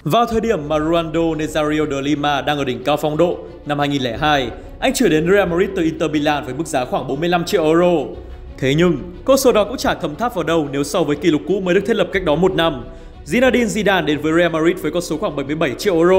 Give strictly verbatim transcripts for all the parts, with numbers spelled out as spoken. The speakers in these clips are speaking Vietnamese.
Vào thời điểm mà Ronaldo Nazario de Lima đang ở đỉnh cao phong độ năm hai nghìn không trăm lẻ hai, anh chuyển đến Real Madrid từ Inter Milan với mức giá khoảng bốn mươi lăm triệu euro. Thế nhưng, con số đó cũng chả thấm tháp vào đâu nếu so với kỷ lục cũ mới được thiết lập cách đó một năm. Zinedine Zidane đến với Real Madrid với con số khoảng bảy mươi bảy triệu euro.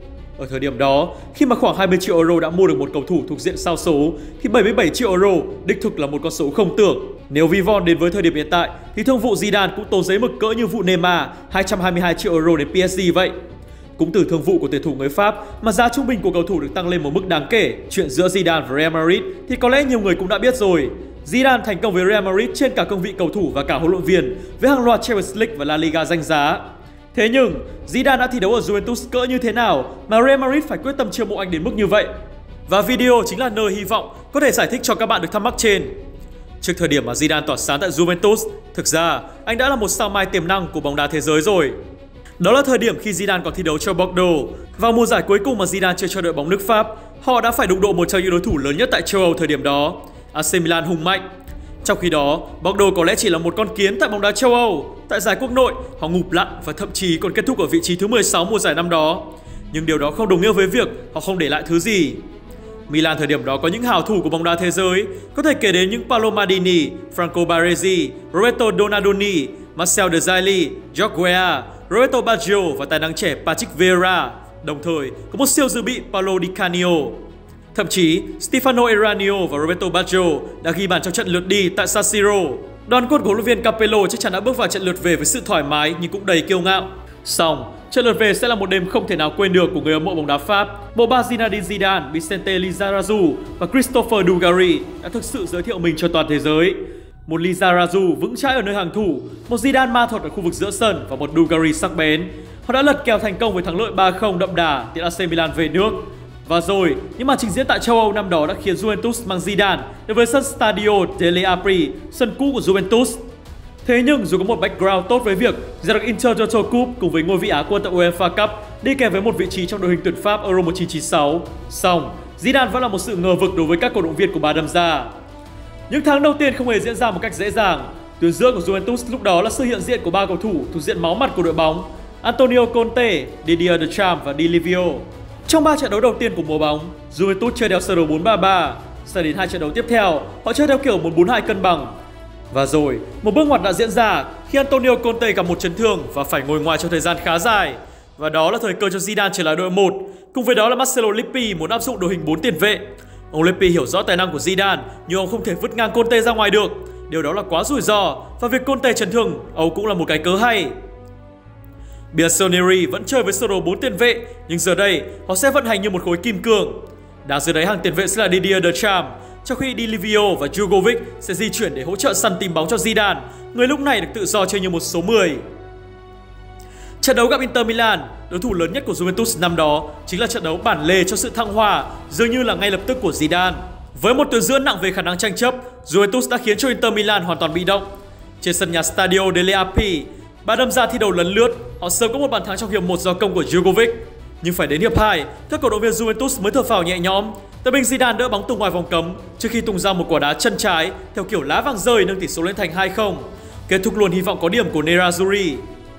Ở thời điểm đó, khi mà khoảng hai mươi triệu euro đã mua được một cầu thủ thuộc diện sao số, thì bảy mươi bảy triệu euro đích thực là một con số không tưởng. Nếu Vivon đến với thời điểm hiện tại, thì thương vụ Zidane cũng tố giấy mực cỡ như vụ Neymar hai trăm hai mươi hai triệu euro đến pê ét giê vậy. Cũng từ thương vụ của tuyển thủ người Pháp mà giá trung bình của cầu thủ được tăng lên một mức đáng kể. Chuyện giữa Zidane và Real Madrid thì có lẽ nhiều người cũng đã biết rồi. Zidane thành công với Real Madrid trên cả cương vị cầu thủ và cả huấn luyện viên với hàng loạt Champions League và La Liga danh giá. Thế nhưng, Zidane đã thi đấu ở Juventus cỡ như thế nào mà Real Madrid phải quyết tâm chiêu mộ anh đến mức như vậy? Và video chính là nơi hy vọng có thể giải thích cho các bạn được thắc mắc trên. Trước thời điểm mà Zidane tỏa sáng tại Juventus, thực ra anh đã là một sao mai tiềm năng của bóng đá thế giới rồi. Đó là thời điểm khi Zidane còn thi đấu cho Bordeaux. Vào mùa giải cuối cùng mà Zidane chơi cho đội bóng nước Pháp, họ đã phải đụng độ một trong những đối thủ lớn nhất tại châu Âu thời điểm đó, a xê Milan hùng mạnh. Trong khi đó, Bordeaux có lẽ chỉ là một con kiến tại bóng đá châu Âu. Tại giải quốc nội, họ ngụp lặn và thậm chí còn kết thúc ở vị trí thứ mười sáu mùa giải năm đó. Nhưng điều đó không đồng nghĩa với việc họ không để lại thứ gì. Milan thời điểm đó có những hào thủ của bóng đá thế giới, có thể kể đến những Paolo Maldini, Franco Baresi, Roberto Donadoni, Marcel Desailly, Jorge Weah, Roberto Baggio và tài năng trẻ Patrick Vieira. Đồng thời, có một siêu dự bị Paolo Di Canio. Thậm chí, Stefano Eranio và Roberto Baggio đã ghi bàn trong trận lượt đi tại San Siro. Đoàn quân của huấn luyện viên Capello chắc chắn đã bước vào trận lượt về với sự thoải mái nhưng cũng đầy kiêu ngạo. Song, trận lượt về sẽ là một đêm không thể nào quên được của người hâm mộ bóng đá Pháp. Bộ ba Zinedine Zidane, Vicente Lizarazu và Christopher Dugarry đã thực sự giới thiệu mình cho toàn thế giới. Một Lizarazu vững chãi ở nơi hàng thủ, một Zidane ma thuật ở khu vực giữa sân và một Dugarry sắc bén. Họ đã lật kèo thành công với thắng lợi ba không đậm đà tiễn a xê Milan về nước. Và rồi, những màn trình diễn tại châu Âu năm đó đã khiến Juventus mang Zidane đến với sân Stadio delle Api, sân cũ của Juventus. Thế nhưng dù có một background tốt với việc giành được Intertoto Cup cùng với ngôi vị Á quân tại UEFA Cup đi kèm với một vị trí trong đội hình tuyển Pháp Euro một nghìn chín trăm chín mươi sáu, song Zidane vẫn là một sự ngờ vực đối với các cổ động viên của Bà Đầm Gia. Những tháng đầu tiên không hề diễn ra một cách dễ dàng. Tuyến giữa của Juventus lúc đó là sự hiện diện của ba cầu thủ thuộc diện máu mặt của đội bóng: Antonio Conte, Didier Deschamps và Di Livio. Trong ba trận đấu đầu tiên của mùa bóng, Juventus chơi theo sơ đồ bốn ba ba. Sang đến hai trận đấu tiếp theo, họ chơi theo kiểu một bốn hai cân bằng. Và rồi, một bước ngoặt đã diễn ra khi Antonio Conte gặp một chấn thương và phải ngồi ngoài trong thời gian khá dài. Và đó là thời cơ cho Zidane trở lại đội một. Cùng với đó là Marcelo Lippi muốn áp dụng đội hình bốn tiền vệ. Ông Lippi hiểu rõ tài năng của Zidane, nhưng ông không thể vứt ngang Conte ra ngoài được. Điều đó là quá rủi ro, và việc Conte chấn thương, Âu cũng là một cái cớ hay. Bianconeri vẫn chơi với sơ đồ bốn tiền vệ, nhưng giờ đây họ sẽ vận hành như một khối kim cương. Đằng dưới đáy hàng tiền vệ sẽ là Didier Deschamps, trong khi Di Livio và Jugovic sẽ di chuyển để hỗ trợ săn tìm bóng cho Zidane, người lúc này được tự do chơi như một số mười. Trận đấu gặp Inter Milan, đối thủ lớn nhất của Juventus năm đó, chính là trận đấu bản lề cho sự thăng hoa, dường như là ngay lập tức của Zidane. Với một tuyến giữa nặng về khả năng tranh chấp, Juventus đã khiến cho Inter Milan hoàn toàn bị động. Trên sân nhà Stadio delle Api, Bà Đâm Ra thi đấu lấn lướt, họ sớm có một bàn thắng trong hiệp một do công của Jugovic. Nhưng phải đến hiệp hai, các cổ động viên Juventus mới thở phào nhẹ nhõm. Tân binh Zidane đỡ bóng tung ngoài vòng cấm trước khi tung ra một quả đá chân trái theo kiểu lá vàng rơi nâng tỷ số lên thành hai không. Kết thúc luôn hy vọng có điểm của Nerazzurri.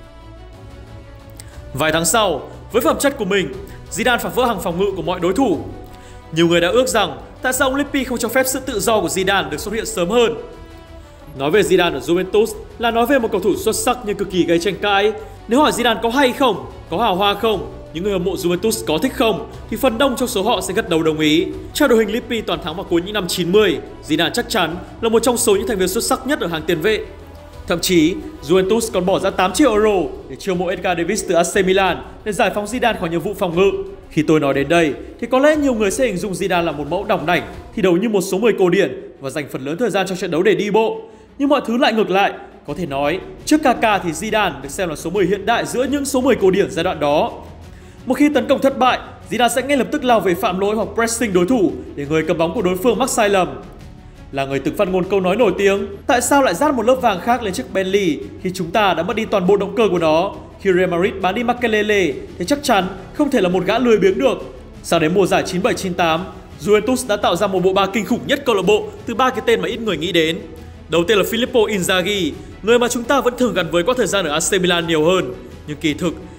Vài tháng sau, với phẩm chất của mình, Zidane phá vỡ hàng phòng ngự của mọi đối thủ. Nhiều người đã ước rằng tại sao ông Lippi không cho phép sự tự do của Zidane được xuất hiện sớm hơn. Nói về Zidane ở Juventus là nói về một cầu thủ xuất sắc nhưng cực kỳ gây tranh cãi. Nếu hỏi Zidane có hay không, có hào hoa không, những người hâm mộ Juventus có thích không, thì phần đông trong số họ sẽ gật đầu đồng ý. Trong đội hình Lippi toàn thắng vào cuối những năm chín mươi, Zidane chắc chắn là một trong số những thành viên xuất sắc nhất ở hàng tiền vệ. Thậm chí, Juventus còn bỏ ra tám triệu euro để chiêu mộ Edgar Davids từ a xê Milan để giải phóng Zidane khỏi nhiệm vụ phòng ngự. Khi tôi nói đến đây, thì có lẽ nhiều người sẽ hình dung Zidane là một mẫu đỏng đảnh, thi đấu như một số mười cổ điển và dành phần lớn thời gian trong trận đấu để đi bộ. Nhưng mọi thứ lại ngược lại. Có thể nói, trước Kaká thì Zidane được xem là số mười hiện đại giữa những số mười cổ điển giai đoạn đó. Một khi tấn công thất bại, Zidane sẽ ngay lập tức lao về phạm lỗi hoặc pressing đối thủ để người cầm bóng của đối phương mắc sai lầm. Là người từng phát ngôn câu nói nổi tiếng, tại sao lại dát một lớp vàng khác lên chiếc Bentley khi chúng ta đã mất đi toàn bộ động cơ của nó? Khi Real Madrid bán đi Makelele thì chắc chắn không thể là một gã lười biếng được. Sau đến mùa giải chín bảy chín tám, Juventus đã tạo ra một bộ ba kinh khủng nhất câu lạc bộ từ ba cái tên mà ít người nghĩ đến. Đầu tiên là Filippo Inzaghi, người mà chúng ta vẫn thường gắn với quãng thời gian ở a xê Milan nhiều hơn. Nhưng kỳ thực,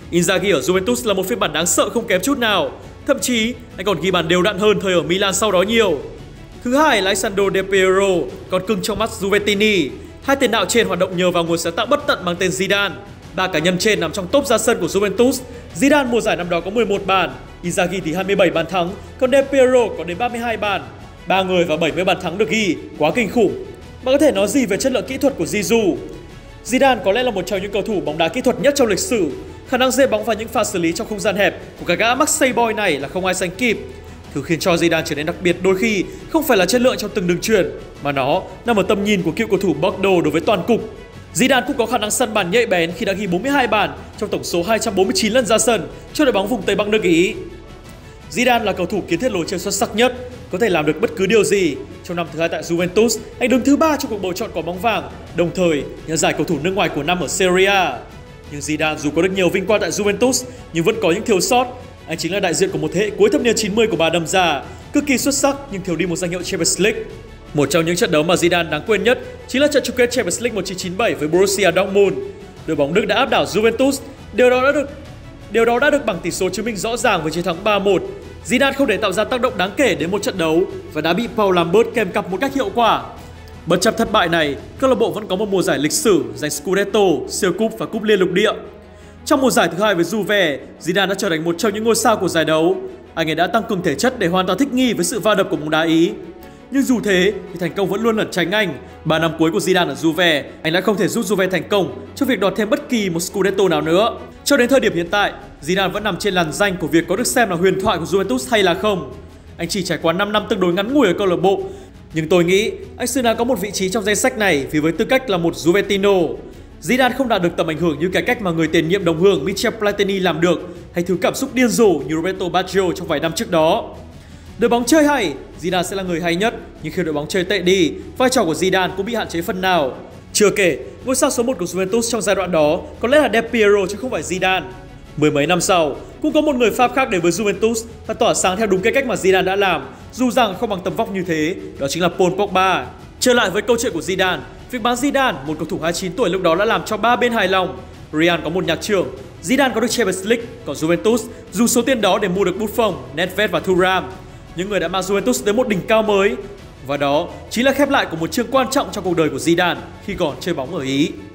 Inzaghi ở Juventus là một phiên bản đáng sợ không kém chút nào. Thậm chí, anh còn ghi bàn đều đặn hơn thời ở Milan sau đó nhiều. Thứ hai là Alessandro Del Piero, còn cưng trong mắt Juventini. Hai tiền đạo trên hoạt động nhờ vào nguồn sáng tạo bất tận mang tên Zidane. Ba cá nhân trên nằm trong top ra sân của Juventus. Zidane mùa giải năm đó có mười một bàn, Inzaghi thì hai mươi bảy bàn thắng, còn Del Piero có đến ba mươi hai bàn. Ba người và bảy mươi bàn thắng được ghi, quá kinh khủng. Bạn có thể nói gì về chất lượng kỹ thuật của Zizou? Zidane có lẽ là một trong những cầu thủ bóng đá kỹ thuật nhất trong lịch sử. Khả năng dê bóng và những pha xử lý trong không gian hẹp của cái gã Marseille boy này là không ai sánh kịp. Thứ khiến cho Zidane trở nên đặc biệt đôi khi không phải là chất lượng trong từng đường chuyền, mà nó nằm ở tầm nhìn của cựu cầu thủ Bordeaux đối với toàn cục. Zidane cũng có khả năng săn bàn nhạy bén khi đã ghi bốn mươi hai bàn trong tổng số hai trăm bốn mươi chín lần ra sân cho đội bóng vùng Tây Bắc nước Ý. Zidane là cầu thủ kiến thiết lối chơi xuất sắc nhất, có thể làm được bất cứ điều gì. Trong năm thứ hai tại Juventus, anh đứng thứ ba trong cuộc bầu chọn quả bóng vàng, đồng thời nhận giải cầu thủ nước ngoài của năm ở Serie A. Nhưng Zidane dù có được nhiều vinh quang tại Juventus nhưng vẫn có những thiếu sót. Anh chính là đại diện của một thế hệ cuối thập niên chín mươi của bà đầm già, cực kỳ xuất sắc nhưng thiếu đi một danh hiệu Champions League. Một trong những trận đấu mà Zidane đáng quên nhất chính là trận chung kết Champions League một nghìn chín trăm chín mươi bảy với Borussia Dortmund. Đội bóng Đức đã áp đảo Juventus, điều đó đã được điều đó đã được bằng tỷ số chứng minh rõ ràng với chiến thắng ba một. Zidane không thể tạo ra tác động đáng kể đến một trận đấu và đã bị Paul Lambert kèm cặp một cách hiệu quả. Bất chấp thất bại này, câu lạc bộ vẫn có một mùa giải lịch sử giành Scudetto, siêu cúp và cúp liên lục địa. Trong mùa giải thứ hai với Juve, Zidane đã trở thành một trong những ngôi sao của giải đấu. Anh ấy đã tăng cường thể chất để hoàn toàn thích nghi với sự va đập của bóng đá Ý. Nhưng dù thế thì thành công vẫn luôn lẩn tránh anh. ba năm cuối của Zidane ở Juve, anh đã không thể giúp Juve thành công trong việc đoạt thêm bất kỳ một Scudetto nào nữa. Cho đến thời điểm hiện tại, Zidane vẫn nằm trên làn danh của việc có được xem là huyền thoại của Juventus hay là không. Anh chỉ trải qua năm năm tương đối ngắn ngủi ở câu lạc bộ, nhưng tôi nghĩ anh xứng đáng có một vị trí trong danh sách này vì với tư cách là một Juventino. Zidane không đạt được tầm ảnh hưởng như cái cách mà người tiền nhiệm đồng hương Michel Platini làm được, hay thứ cảm xúc điên rồ như Roberto Baggio trong vài năm trước đó. Đội bóng chơi hay, Zidane sẽ là người hay nhất, nhưng khi đội bóng chơi tệ đi, vai trò của Zidane cũng bị hạn chế phần nào. Chưa kể, ngôi sao số một của Juventus trong giai đoạn đó có lẽ là Del Piero chứ không phải Zidane. Mười mấy năm sau, cũng có một người Pháp khác đến với Juventus và tỏa sáng theo đúng cái cách mà Zidane đã làm, dù rằng không bằng tầm vóc như thế, đó chính là Paul Pogba. Trở lại với câu chuyện của Zidane, việc bán Zidane, một cầu thủ hai mươi chín tuổi lúc đó đã làm cho ba bên hài lòng. Real có một nhạc trưởng, Zidane có được Champions League, còn Juventus dùng số tiền đó để mua được Buffon, Nedved và Thuram, những người đã mang Juventus đến một đỉnh cao mới. Và đó chính là khép lại của một chương quan trọng trong cuộc đời của Zidane khi còn chơi bóng ở Ý.